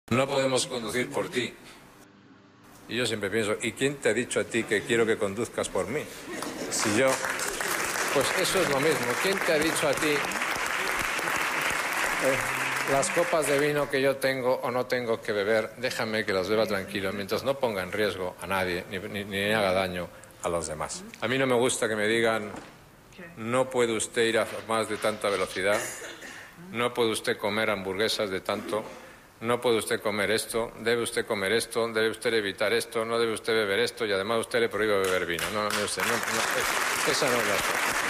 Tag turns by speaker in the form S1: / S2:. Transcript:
S1: No podemos conducir por ti. Y yo siempre pienso, ¿y quién te ha dicho a ti que quiero que conduzcas por mí? Si yo... Pues eso es lo mismo. ¿Quién te ha dicho a ti las copas de vino que yo tengo o no tengo que beber? Déjame que las beba tranquilo, mientras no ponga en riesgo a nadie ni haga daño a los demás. A mí no me gusta que me digan, no puede usted ir a más de tanta velocidad, no puede usted comer hamburguesas de tanto... No puede usted comer esto, debe usted comer esto, debe usted evitar esto, no debe usted beber esto y además usted le prohíbe beber vino. No, esa no es la cosa.